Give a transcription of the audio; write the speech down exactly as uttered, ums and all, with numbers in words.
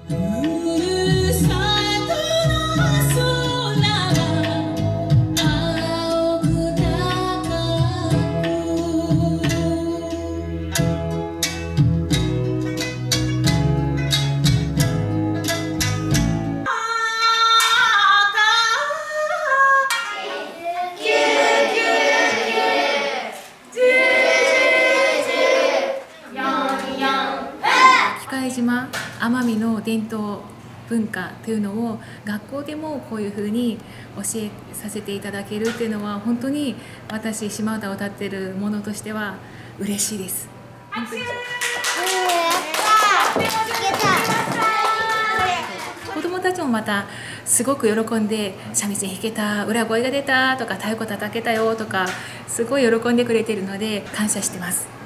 島奄美の伝統文化というのを学校でもこういうふうに教えさせていただけるっていうのは本当に私島唄を歌ってるものとしては嬉しいです。本当に子供たちもまたすごく喜んで三味線弾けた、裏声が出たとか太鼓叩けたよとかすごい喜んでくれてるので感謝してます。